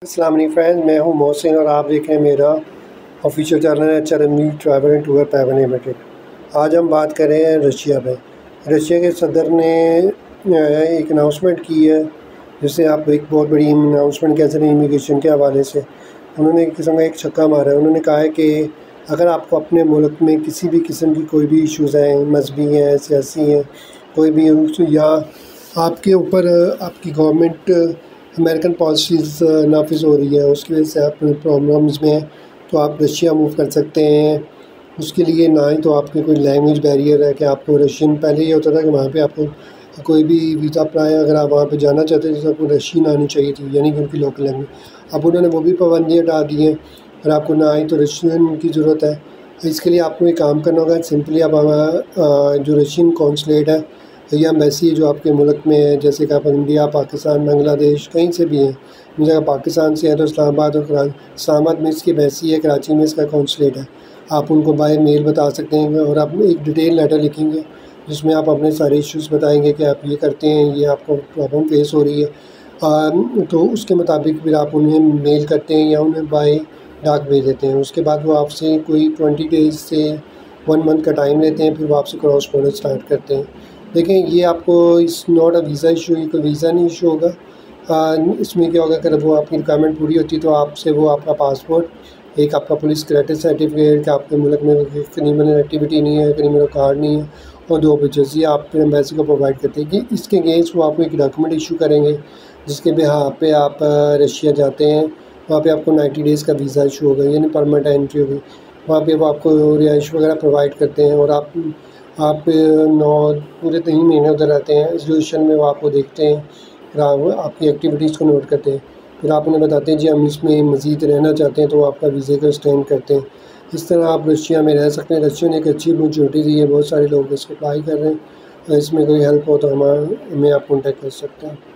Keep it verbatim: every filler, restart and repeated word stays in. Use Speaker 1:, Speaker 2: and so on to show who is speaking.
Speaker 1: अस्सलाम वालेकुम फ्रेंड्स, मैं हूं मोहसिन और आप देख रहे हैं मेरा ऑफिशियल चैनल है Charanji travel and tour private limited. आज हम बात कर रहे हैं रशिया पे। रशिया के सदर ने एक अनाउंसमेंट की है, जिससे आप एक बहुत बड़ी अनाउंसमेंट कह सकते हैं इमिग्रेशन के हवाले से। उन्होंने एक किस्म का एक छक्का मारा है। उन्होंने कहा है कि अगर आपको अपने मुल्क में किसी भी किस्म की कोई भी इशूज़ हैं, मजहबी हैं, सियासी हैं, कोई भी या आपके ऊपर आपकी गवर्नमेंट अमेरिकन पॉलिसीज़ नाफिज हो रही है, उसकी वजह से आप प्रॉब्लम्स में हैं, तो आप रशिया मूव कर सकते हैं। उसके लिए ना ही तो आपके कोई लैंग्वेज बैरियर है कि आपको रशियन, पहले ये होता था कि वहाँ पे आपको कोई भी वीज़ा अप्लाई अगर आप वहाँ पे जाना चाहते थे तो आपको रशियन आनी चाहिए थी, यानी कि उनकी लोकल लैंग्वेज। अब उन्होंने वो भी पाबंदी हटा दी है और आपको ना ही तो रशियन की ज़रूरत है। इसके लिए आपको एक काम करना होगा, सिंपली आप जो रशियन कॉन्सुलेट है या एम्बेसी जो आपके मुल्क में है, जैसे कि आप इंडिया, पाकिस्तान, बांग्लादेश कहीं से भी हैं, जैसे पाकिस्तान से है तो इस्लामाबाद और इस्लामाबाद में इसकी एम्बेसी है, कराची में इसका कॉन्सुलेट है। आप उनको बाय मेल बता सकते हैं और आप एक डिटेल लेटर लिखेंगे जिसमें आप अपने सारे इश्यूज़ बताएंगे कि आप ये करते हैं, ये आपको प्रॉब्लम फेस हो रही है, आ, तो उसके मुताबिक फिर आप उन्हें मेल करते हैं या उन्हें बाय डाक भेज देते हैं। उसके बाद वो आपसे कोई ट्वेंटी डेज़ से वन मंथ का टाइम लेते हैं, फिर वो आपसे क्रॉस बॉर्डर स्टार्ट करते हैं। देखें, ये आपको इस नॉट अ वीज़ा इशू, ये कोई वीज़ा नहीं इशू होगा। आ, इसमें क्या होगा, अगर वो आपकी रिक्वायरमेंट पूरी होती तो आपसे वो आपका पासपोर्ट, एक आपका पुलिस क्रेडिट सर्टिफिकेट कि आपके मुल्क में क्रिमिनल एक्टिविटी नहीं है, क्रिमिनल कार्ड नहीं है, और दो पिक्चर्स, ये आप फिर एम्बेसी को प्रोवाइड करते हैं कि इसके अगेंस्ट वो आपको एक डॉक्यूमेंट इशू करेंगे जिसके बिहार पे आप रशिया जाते हैं। वहाँ पे आपको नाइन्टी डेज़ का वीज़ा इशू होगा, यानी परमानेंट एंट्री होगी। वहाँ पे वो आपको रिहाइश वगैरह प्रोवाइड करते हैं और आप आप नौ पूरे तीन महीने उधर रहते हैं। इस ड्यूरेशन में वो आपको देखते हैं, फिर आप आपकी एक्टिविटीज़ को नोट करते हैं, फिर आप उन्हें बताते हैं जी हम इसमें मज़ीद रहना चाहते हैं, तो वो आपका वीज़े का एक्सटेंड करते हैं। इस तरह आप रशिया में रह सकते हैं। रशिया ने एक अच्छी अपॉर्चुनिटी दी है, बहुत सारे लोग इसको अप्लाई कर रहे हैं। इसमें कोई हेल्प हो तो हमारा हमें आप कॉन्टेक्ट कर सकते हैं।